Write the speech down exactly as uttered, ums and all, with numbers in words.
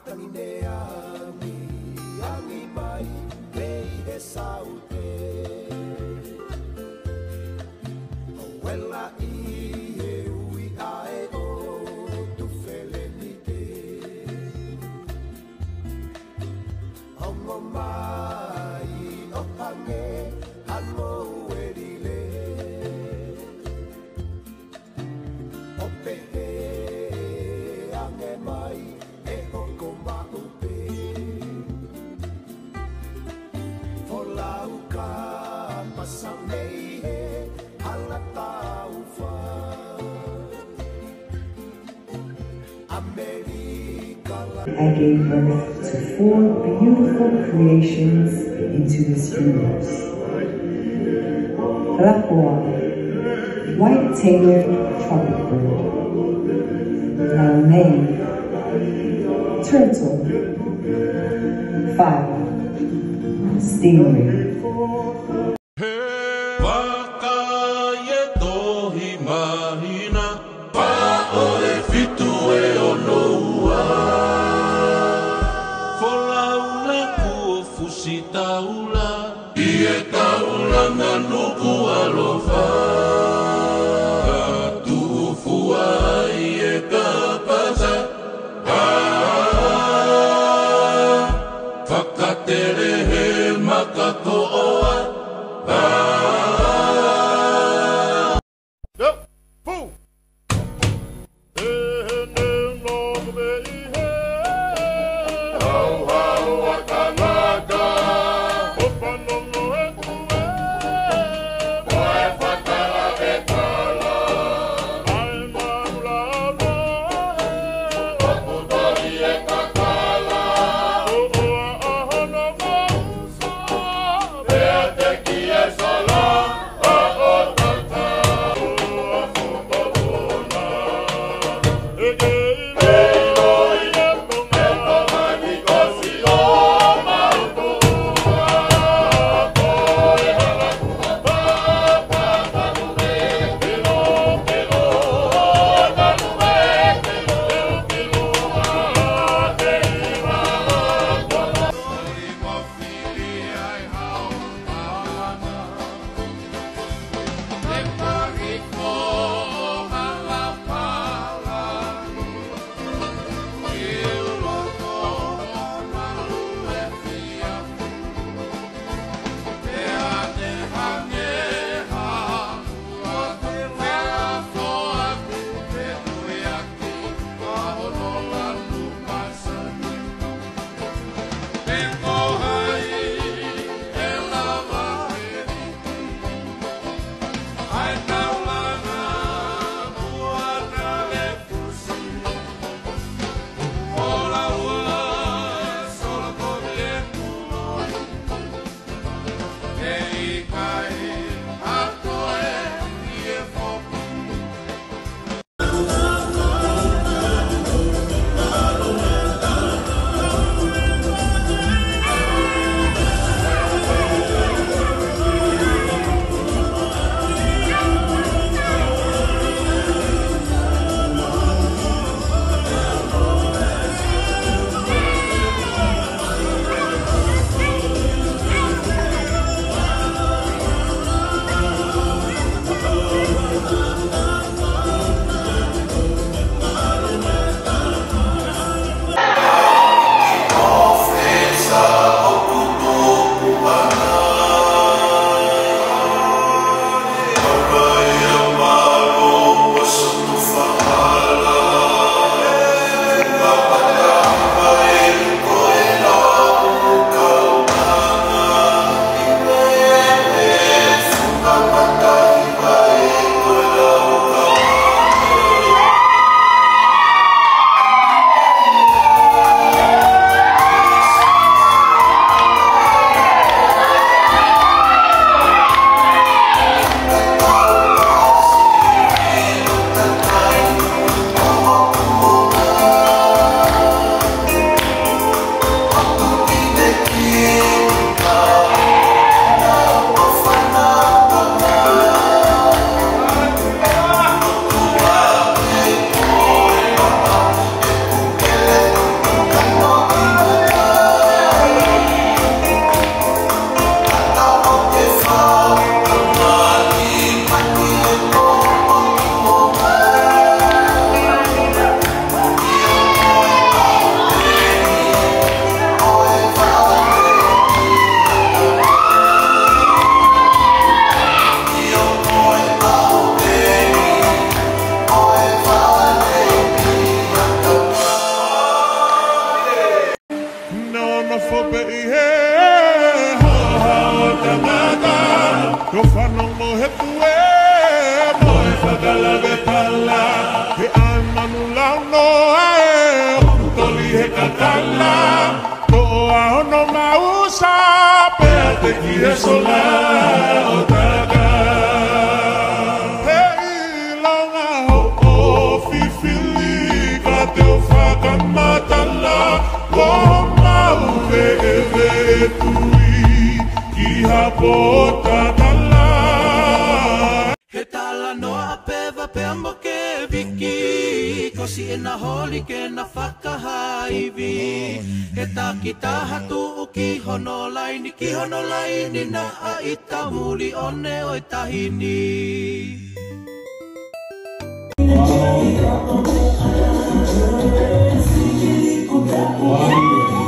I gave birth to four beautiful creations into this universe. Lakua, white-tailed trumpet bird. Laomei, turtle. Fire, stingray. Taula, ia taula manuku alofa, tu fua ia kapasa, ah, whakatere he makakoa, ah. Go, poo. Oh, fope i he Hao tangata Ko whanongo he tue Mo e whakala ve tala He ai manu lau no ae Toli he katala Ko a hono mausa Pea te ki he sola o taga He ilonga ho o fifili Ka te o whakamatala Ko mau ve e ve tui Ki hapota tala He tala noa peva pe amo ke viki Kosi e na holi ke na whakahaivi He ta ki ta hatu o ki hono laini Ki hono laini na a ita muli one o i tahini Wow.